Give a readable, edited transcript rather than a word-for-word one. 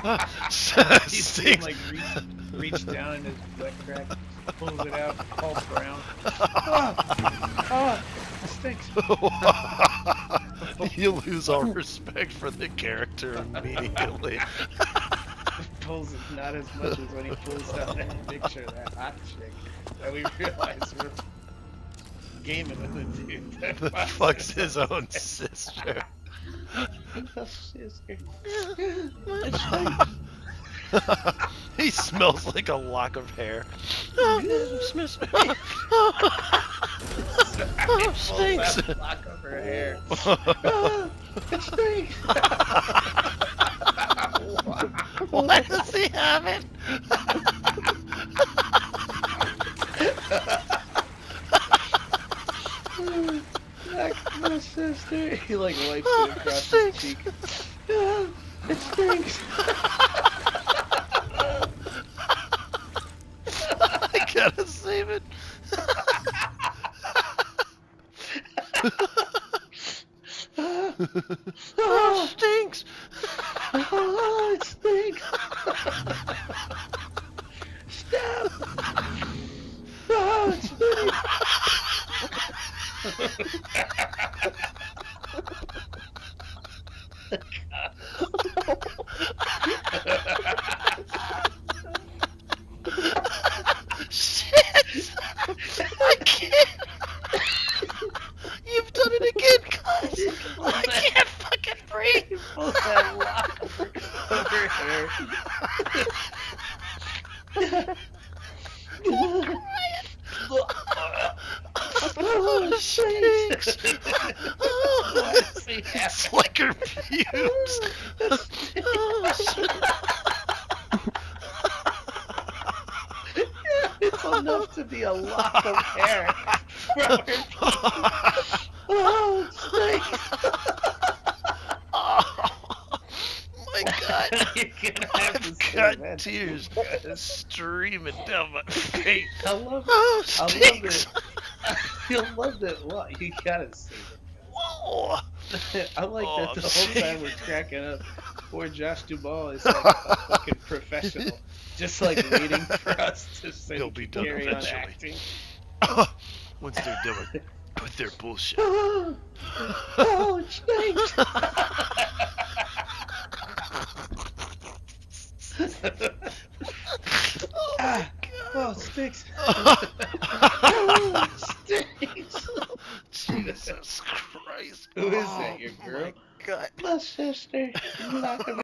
You see him like reach down in his wet crack, pulls it out, falls around. Oh, it stinks. You lose all respect for the character immediately. Pulls it not as much as when he pulls out that picture of that hot chick that we realize we're gaming with a dude that Fucks his own sister. He smells like a lock of hair. Oh, smells. Oh, stinks. Lock of her hair. Oh, it stinks. Why does he have it? My sister. He like wipes it across his cheek. Oh, it stinks. I gotta save it. Oh, it stinks. Oh, it stinks. Stop. Oh, it stinks. Shit! I can't. You've done it again, cuz. I can't fucking breathe. Pull that lock over her hair. Oh, it stinks. Oh, it's like her pubes. Oh, shit. It's enough to be a lock of hair from her. Oh, it stinks. Oh, my God. You're gonna have to I've say got that. tears streaming down my face. I love it. Oh, I love stinks. it. You'll love it. What? You gotta say Whoa. it. I like Oh, that the I'm whole time shaking. we're cracking up. Poor Josh Duval is like a fucking professional. Just like waiting for us to say He'll be done carry on eventually. acting. Once they're done with their bullshit. Oh, oh, it stinks. Ah, oh, it stinks. Oh, it stinks. Jesus Christ. Who is that, your Oh, girl? my God. My sister. You're not gonna